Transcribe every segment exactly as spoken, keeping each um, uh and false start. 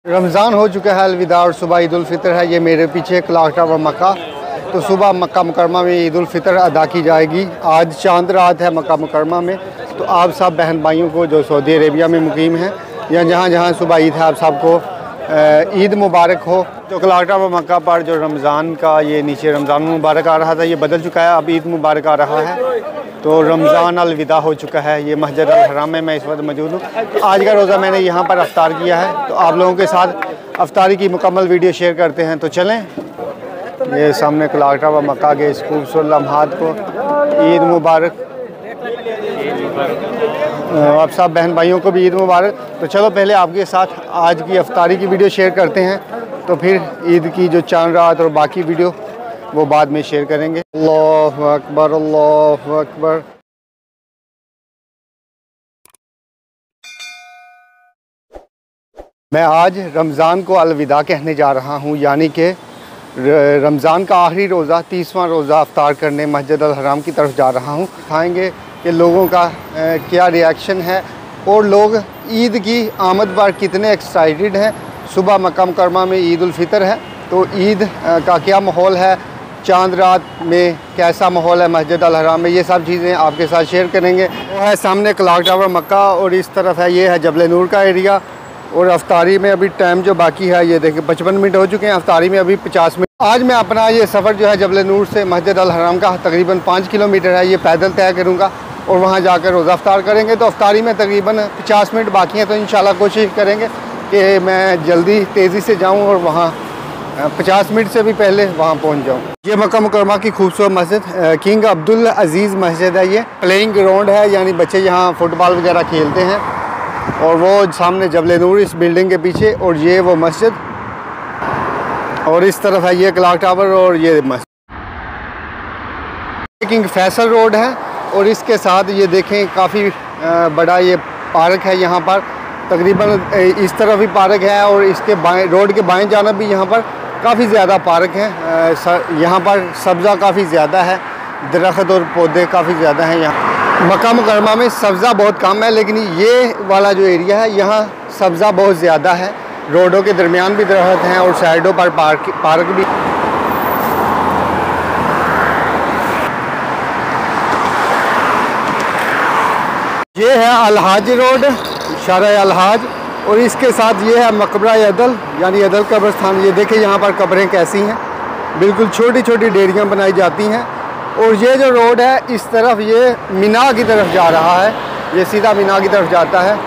रमज़ान हो चुका है अलविदा और सुबह ईद उल फितर है। ये मेरे पीछे क्लॉक टावर मक्का। तो सुबह मक्का मुकरमा में ईद उल फितर अदा की जाएगी। आज चांद रात है मक्का मुकरमा में। तो आप सब बहन भाइयों को जो सऊदी अरेबिया में मुकीम हैं या जहाँ जहाँ सुबह ईद है, आप सबको ईद मुबारक हो। तो क्लॉक टावर मक्का पर जो रमज़ान का ये नीचे रमज़ान मुबारक आ रहा था, ये बदल चुका है, अब ईद मुबारक आ रहा है। तो रमज़ान अलविदा हो चुका है। ये मस्जिद अल हराम में मैं इस वक्त मौजूद हूँ। आज का रोज़ा मैंने यहाँ पर अफ्तार किया है, तो आप लोगों के साथ अफ्तारी की मुकम्मल वीडियो शेयर करते हैं। तो चलें, ये सामने क्लॉक टावर मक्का के इस खूबसूरत लम्हात को ईद मुबारक। आप सब बहन भाइयों को भी ईद मुबारक। तो चलो पहले आपके साथ आज की अफ्तारी की वीडियो शेयर करते हैं, तो फिर ईद की जो चांद रात और बाकी वीडियो वो बाद में शेयर करेंगे। अल्लाहु अकबर, अल्लाहु अकबर। मैं आज रमज़ान को अलविदा कहने जा रहा हूँ, यानी कि रमज़ान का आखिरी रोज़ा, तीसवां रोज़ा अफ्तार करने मस्जिद अल हराम की तरफ जा रहा हूँ। दिखाएँगे कि लोगों का ए, क्या रिएक्शन है और लोग ईद की आमद पर कितने एक्साइटेड हैं। सुबह मक्का मुकरमा में ईद उल फितर है, तो ईद का क्या माहौल है, चांद रात में कैसा माहौल है मस्जिद अल हराम में, ये सब चीज़ें आपके साथ शेयर करेंगे। वो है सामने क्लॉक टावर मक्का और इस तरफ है ये है जबल नूर का एरिया। और अफ्तारी में अभी टाइम जो बाकी है, ये देखिए पचपन मिनट हो चुके हैं, अफ्तारी में अभी पचास मिनट। आज मैं अपना ये सफ़र जो है जबल नूर से मस्जिद अल हराम का तकरीबन पाँच किलोमीटर है, ये पैदल तय करूँगा और वहाँ जाकर रोज़ा अफ्तार करेंगे। तो अफ्तारी में तकरीबन पचास मिनट बाकी हैं, तो इंशाल्लाह कोशिश करेंगे कि मैं जल्दी तेज़ी से जाऊँ और वहाँ पचास मिनट से भी पहले वहाँ पहुँच जाऊँ। ये मक्का मुकरमा की खूबसूरत मस्जिद किंग अब्दुल अजीज़ मस्जिद है। ये प्लेइंग ग्राउंड है, यानी बच्चे यहाँ फुटबॉल वगैरह खेलते हैं। और वो सामने जबल नूर इस बिल्डिंग के पीछे, और ये वो मस्जिद, और इस तरफ है ये क्लॉक टावर और ये मस्जिद। किंग फैसल रोड है और इसके साथ ये देखें काफ़ी बड़ा ये पार्क है। यहाँ पर तकरीबन इस तरफ भी पार्क है और इसके बाएं रोड के बाएं जानब भी यहाँ पर काफ़ी ज़्यादा पार्क हैं। यहाँ पर सब्ज़ा काफ़ी ज़्यादा है, दरख्त और पौधे काफ़ी ज़्यादा हैं। यहाँ मक्का मुकरमा में सब्ज़ा बहुत कम है, लेकिन ये वाला जो एरिया है यहाँ सब्ज़ा बहुत ज़्यादा है। रोडों के दरमियान भी दरख्त हैं और साइडों पर पार्क पार्क भी। ये है अलहाज रोड, शारा अलहाज, और इसके साथ ये है मकबरा अदल, यानी अदल कब्रस्तान। ये देखें यहाँ पर कब्रें कैसी हैं, बिल्कुल छोटी छोटी डेरियाँ बनाई जाती हैं। और ये जो रोड है इस तरफ ये मीना की तरफ जा रहा है, ये सीधा मीना की तरफ जाता है।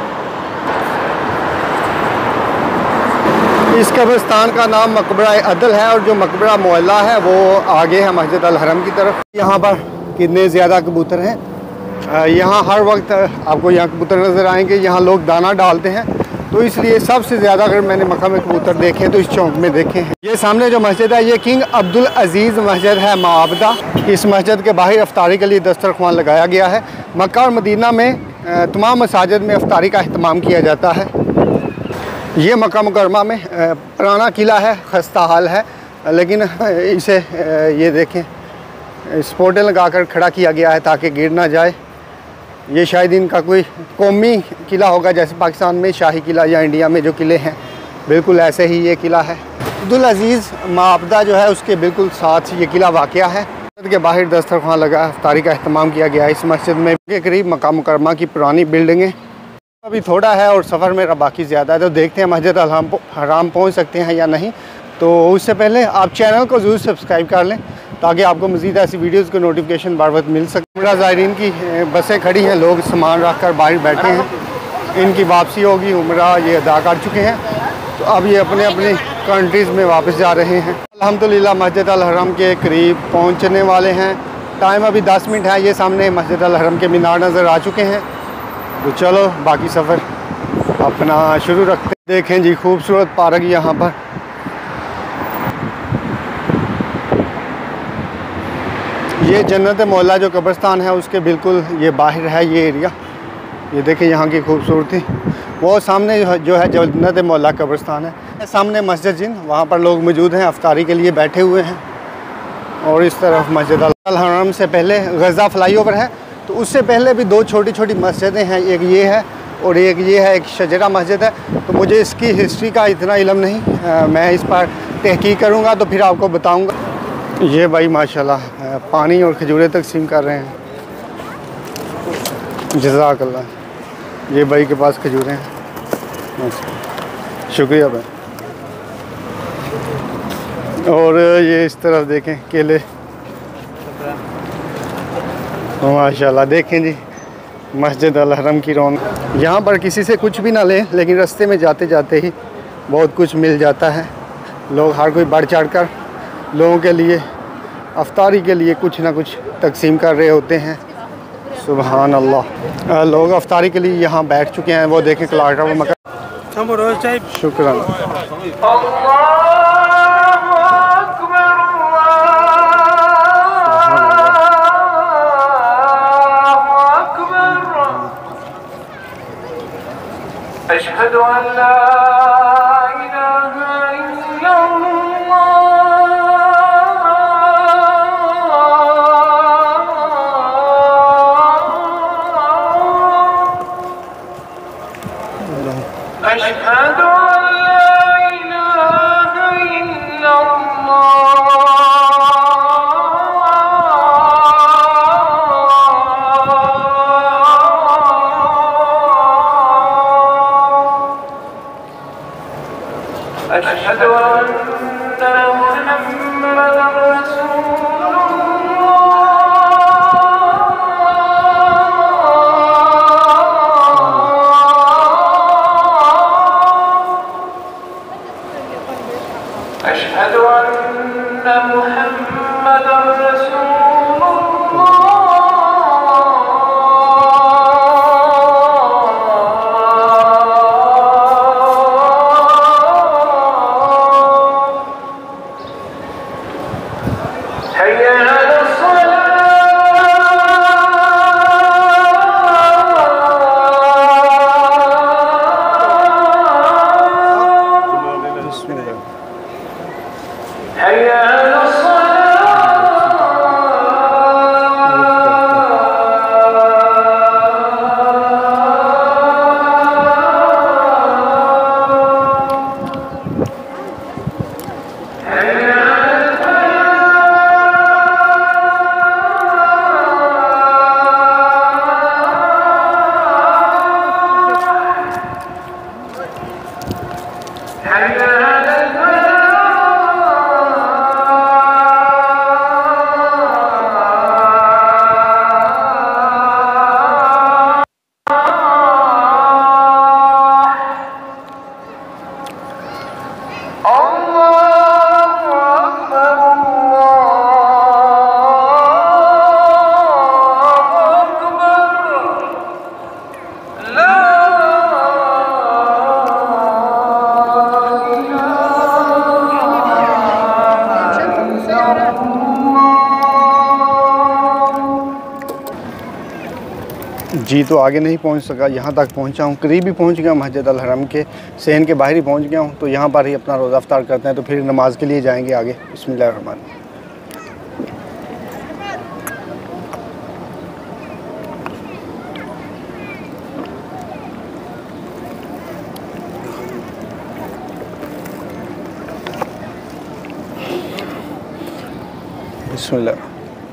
इस कब्रस्तान का नाम मकबरा अदल है और जो मकबरा मोहल्ला है वो आगे है मस्जिद अल हरम की तरफ। यहाँ पर कितने ज़्यादा कबूतर हैं, यहाँ हर वक्त आपको यहाँ कबूतर नज़र आएंगे। यहाँ लोग दाना डालते हैं, तो इसलिए सबसे ज़्यादा अगर मैंने मक्का में कबूतर देखे हैं तो इस चौक में देखे हैं। ये सामने जो मस्जिद है ये किंग अब्दुल अजीज़ मस्जिद है माबदा। इस मस्जिद के बाहर अफ्तारी के लिए दस्तरख्वान लगाया गया है। मक्का और मदीना में तमाम मसाजिद में अफ्तारी का अहतमाम किया जाता है। ये मक्का मुकरमा में पुराना किला है, खस्ता हाल है, लेकिन इसे ये देखें स्पोर्टें लगा कर खड़ा किया गया है ताकि गिर ना जाए। ये शायद इनका कोई कौमी किला होगा, जैसे पाकिस्तान में शाही किला या इंडिया में जो किले हैं, बिल्कुल ऐसे ही ये किला है। अब्दुल अजीज़ माबदा जो है उसके बिल्कुल साथ ये किला वाक़या है। मस्जिद के बाहर दस्तरख्वान लगा, अफ्तारी का अहतमाम किया गया है। इस मस्जिद में के करीब मक्का मुकरमा की पुरानी बिल्डिंगें। अभी थोड़ा है और सफ़र मेरा बाकी ज़्यादा है, तो देखते हैं मस्जिद अल हराम पहुँच सकते हैं या नहीं। तो उससे पहले आप चैनल को ज़रूर सब्सक्राइब कर लें ताकि आपको मज़ीद ऐसी वीडियोस की नोटिफिकेशन बार बार मिल सके। उमरा ज़ायरीन की बसें खड़ी हैं, लोग सामान रख कर बाहर बैठे हैं। इनकी वापसी होगी, उमरा ये अदा कर चुके हैं, तो अब ये अपने अपने कंट्रीज़ में वापस जा रहे हैं। अल्हम्दुलिल्लाह मस्जिद अल हरम के करीब पहुंचने वाले हैं। टाइम अभी दस मिनट है। ये सामने मस्जिद अल हरम के मीनार नज़र आ चुके हैं। तो चलो बाकी सफ़र अपना शुरू रखते हैं। देखें जी खूबसूरत पार्क यहाँ पर। ये जन्नत मोहल्ला जो कब्रस्तान है उसके बिल्कुल ये बाहर है ये एरिया। ये देखें यहाँ की खूबसूरती। वो सामने जो है जन्नत मोहल्ला कब्रस्तान है। सामने मस्जिद जिन, वहाँ पर लोग मौजूद हैं, अफ्तारी के लिए बैठे हुए हैं। और इस तरफ मस्जिद अल हरम से पहले गज़ा फ्लाई ओवर है, तो उससे पहले भी दो छोटी छोटी मस्जिदें हैं। एक ये है और एक ये है एक शजरा मस्जिद है। तो मुझे इसकी हिस्ट्री का इतना इल्म नहीं, आ, मैं इस पर तहकीक करूँगा तो फिर आपको बताऊँगा। ये भाई माशाल्लाह पानी और खजूरें तकसीम कर रहे हैं, जज़ाकल्लाह। ये भाई के पास खजूरें हैं, शुक्रिया भाई। और ये इस तरफ देखें केले, माशाल्लाह। देखें जी मस्जिद अल हरम की रौनक। यहाँ पर किसी से कुछ भी ना लें, लेकिन रास्ते में जाते जाते ही बहुत कुछ मिल जाता है। लोग हर कोई बढ़ चढ़ कर लोगों के लिए अफ्तारी के लिए कुछ ना कुछ तकसीम कर रहे होते हैं। सुबहान अल्लाह। लोग अफ्तारी के लिए यहाँ बैठ चुके हैं। वो देखें क्लाटा वो मका। शुक्रान। अशहदु अल्ला इलाहा इल्लल्लाह अशहदु अल्ला इलाहा इल्लल्लाह। अशहदु अन्ना मुहम्मदन रसूलुल्लाह। अशहदु अन्ना मुहम्मदन रसूलुल्लाह। हैया अला सलाह। हैया अला जी तो आगे नहीं पहुंच सका, यहाँ तक पहुंचा हूँ, करीब ही पहुंच गया मस्जिद अल हरम के, सहन के बाहर ही पहुंच गया हूँ। तो यहाँ पर ही अपना रोज़ा अफ्तार करते हैं, तो फिर नमाज के लिए जाएंगे आगे। बिस्मिल्लाह रहमान। बिस्मिल्लाह।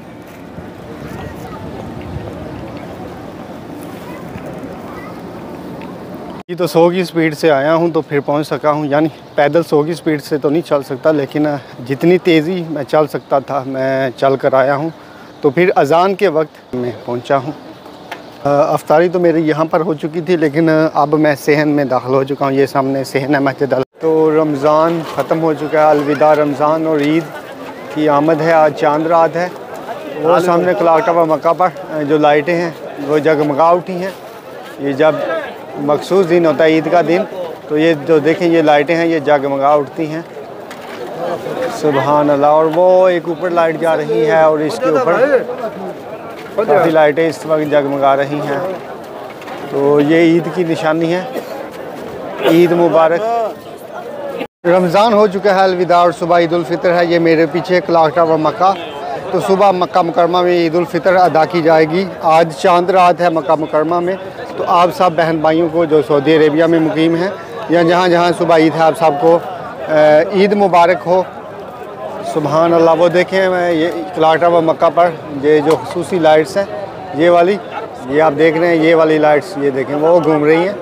ये तो सौ की स्पीड से आया हूँ तो फिर पहुँच सका हूँ, यानी पैदल सौ की स्पीड से तो नहीं चल सकता, लेकिन जितनी तेज़ी मैं चल सकता था मैं चल कर आया हूँ। तो फिर अज़ान के वक्त मैं पहुँचा हूँ। अफ्तारी तो मेरी यहाँ पर हो चुकी थी, लेकिन अब मैं सहन में दाखिल हो चुका हूँ। ये सामने सहन है मस्जिद अल। तो रमज़ान ख़त्म हो चुका है, अलविदा रमज़ान, और ईद की आमद है। आज चांद रात है। वो सामने क्लॉक टावर मक्का पर जो लाइटें हैं वो जगमगा उठी हैं। ये जब मखसूस दिन होता है ईद का दिन, तो ये जो देखें ये लाइटें हैं ये जगमगा उठती हैं। सुभान अल्लाह। और वो एक ऊपर लाइट जा रही है और इसके ऊपर काफ़ी लाइटें इस वक्त जगमगा रही हैं। तो ये ईद की निशानी है। ईद मुबारक। रमज़ान हो चुका है अलविदा और सुबह ईद उल फितर है। ये मेरे पीछे क्लॉक टावर मक्का। तो सुबह मक्का मुकरमा में ईद उल फितर अदा की जाएगी। आज चांद रात है मक्का मुकरमा में। तो आप सब बहन भाइयों को जो सऊदी अरेबिया में मुकीम हैं या जहाँ जहाँ सुबह ईद है, आप सबको ईद मुबारक हो। सुभान अल्लाह। वो देखें मैं ये क्लाटा व मक्का पर ये जो खसूसी लाइट्स हैं, ये वाली, ये आप देख रहे हैं, ये वाली लाइट्स, ये देखें वो घूम रही हैं।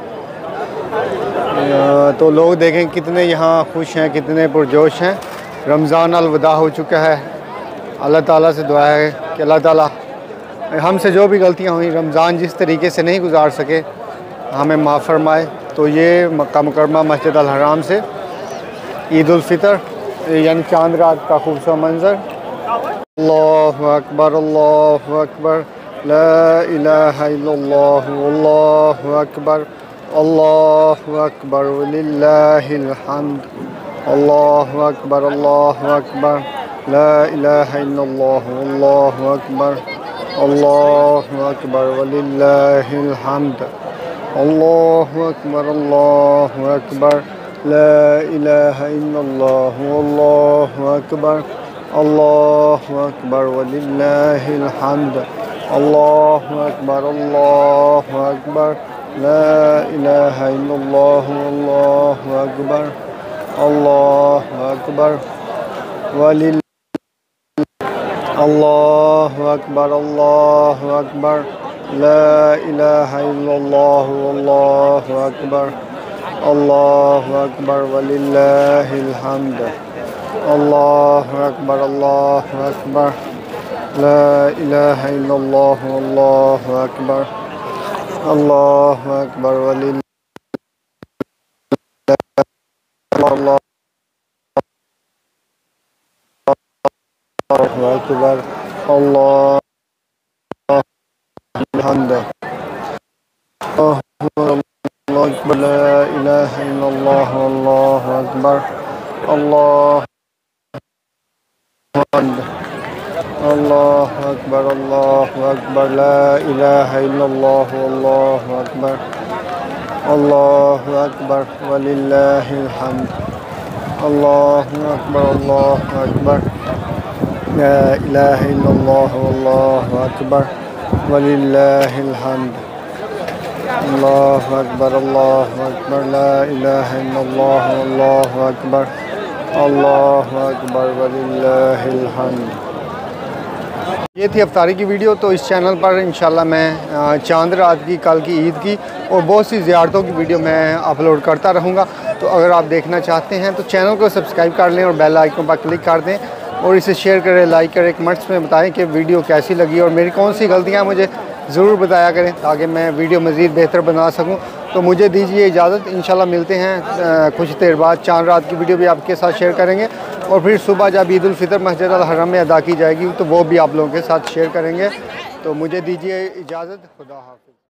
तो लोग देखें कितने यहाँ खुश हैं, कितने पुरजोश हैं। रमज़ान अलविदा हो चुका है। अल्लाह ताला से दुआ है कि अल्लाह ताला हमसे जो भी गलतियाँ हुई, रमज़ान जिस तरीके से नहीं गुजार सके, हमें माफ़ फरमाए। तो ये मक्का मुकरमा मस्जिद अल हराम से ईद उल फितर यानी चांद रात का खूबसूरत मंज़र। अल्लाहु अकबर, अल्लाहु अकबर, ला इलाहा इल्लल्लाह, अल्लाहु अकबर, अल्लाहु अकबर वलिल्लाहिल हम्द, अल्लाहु अकबर, अल्लाहु अकबर, ला इलाहा इल्लल्लाह, अल्लाहु अकबर, अल्लाहु अकबर वलिल्लाहिल हम्द, अल्लाहु अकबर, अल्लाहु अकबर, ला इलाहा इल्लल्लाह, अल्लाहु अकबर, अल्लाहु अकबर वलिल्लाहिल हम्द, अल्लाहु अकबर, अल्लाहु अकबर, ला इलाहा इल्लल्लाह, अल्लाहु अकबर, अल्लाहु अकबर वलिल अल्लाहु अकबर, अल्लाहु अकबर, ला इलाहा इल्लल्लाह, अल्लाहु अकबर, अल्लाहु अकबर वलिल्लाहिल हम्द, अल्लाहु अकबर, अल्लाहु अकबर, ला इलाहा इल्लल्लाह, अल्लाहु अकबर, अल्लाहु अकबर वलिल्लाहिल अल्लाहु अकबर, अल्लाहु हम्द, अल्लाहु अकबर, ला इलाहा इल्लल्लाह, अल्लाहु अकबर, अल्लाहु हम्द, अल्लाहु अकबर, अल्लाहु अकबर, ला इलाहा इल्लल्लाह, अल्लाहु अकबर, अल्लाहु अकबर वलिल्लाहिल हम्द, अल्लाहु अकबर, अल्लाहु अकबर, ला इलाहा इल्लल्लाह, अल्लाहु अकबर वलिल्लाहिल हम्द, अल्लाहु अकबर, अल्लाहु अकबर, ला इलाहा इल्लल्लाह, अल्लाहु अकबर, अल्लाहु अकबर वलिल्लाहिल हम्द। ये थी अफ्तारी की वीडियो। तो इस चैनल पर इंशाल्लाह मैं चांद रात की, कल की ईद की और बहुत सी ज़ियारतों की वीडियो मैं अपलोड करता रहूँगा। तो अगर आप देखना चाहते हैं तो चैनल को सब्सक्राइब कर लें और बेल आइकन पर क्लिक कर दें और इसे शेयर करें, लाइक करें, कमेंट्स में बताएं कि वीडियो कैसी लगी और मेरी कौन सी गलतियाँ मुझे ज़रूर बताया करें ताकि मैं वीडियो मज़ीद बेहतर बना सकूँ। तो मुझे दीजिए इजाज़त। इंशाल्लाह मिलते हैं कुछ देर बाद। चांद रात की वीडियो भी आपके साथ शेयर करेंगे और फिर सुबह जब ईद उल फितर मस्जिद अल हरम में अदा की जाएगी तो वो भी आप लोगों के साथ शेयर करेंगे। तो मुझे दीजिए इजाज़त। खुदा हाफ़िज़।